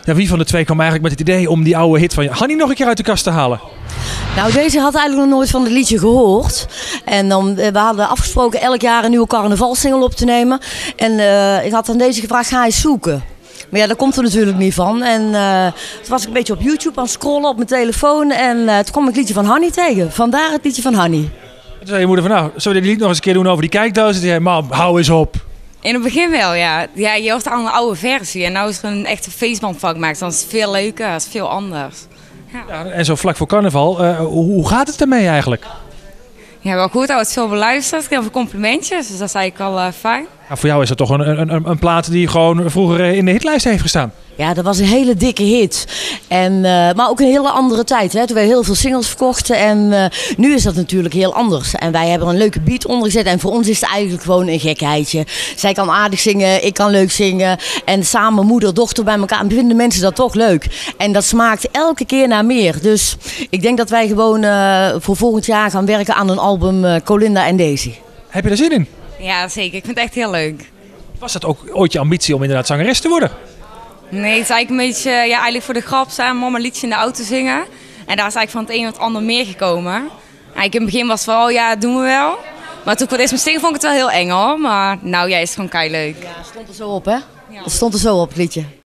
Ja, wie van de twee kwam eigenlijk met het idee om die oude hit van Hanny nog een keer uit de kast te halen? Nou, deze had eigenlijk nog nooit van het liedje gehoord. En we hadden afgesproken elk jaar een nieuwe carnavalssingle op te nemen. En ik had aan deze gevraagd, ga eens zoeken. Maar ja, daar komt er natuurlijk niet van. En toen was ik een beetje op YouTube aan het scrollen op mijn telefoon. En toen kwam ik het liedje van Hanny tegen. Vandaar het liedje van Hanny. Toen zei je moeder van, nou, zullen we dit lied nog eens een keer doen over die kijkdozen? Toen zei hij, mam, hou eens op. In het begin wel, ja. Ja, je hoort al een oude versie. En nu is er een echte feestband van gemaakt. Dan is het veel leuker, het is veel anders. Ja, en zo vlak voor carnaval, hoe gaat het ermee eigenlijk? Ja, wel goed. Er wordt veel beluisterd. Heel veel complimentjes. Dus dat is eigenlijk al fijn. Nou, voor jou is dat toch een plaat die gewoon vroeger in de hitlijst heeft gestaan? Ja, dat was een hele dikke hit. Maar ook een hele andere tijd. Hè? Toen werden heel veel singles verkocht. En nu is dat natuurlijk heel anders. En wij hebben er een leuke beat onder gezet. En voor ons is het eigenlijk gewoon een gekheidje. Zij kan aardig zingen, ik kan leuk zingen. En samen moeder, dochter bij elkaar. En vinden mensen dat toch leuk. En dat smaakt elke keer naar meer. Dus ik denk dat wij gewoon voor volgend jaar gaan werken aan een album Colinda en Daisy. Heb je er zin in? Ja, zeker. Ik vind het echt heel leuk. Was dat ook ooit je ambitie om inderdaad zangeres te worden? Nee, het is eigenlijk een beetje, ja, eigenlijk voor de grap samen mama een liedje in de auto zingen. En daar is eigenlijk van het een of het ander meer gekomen. Eigenlijk in het begin was het van, oh ja, dat doen we wel. Maar toen ik voor het eerst moest zingen, vond ik het wel heel eng hoor. Maar nou, jij is gewoon keileuk. Ja, stond er zo op hè? Het stond er zo op, het liedje.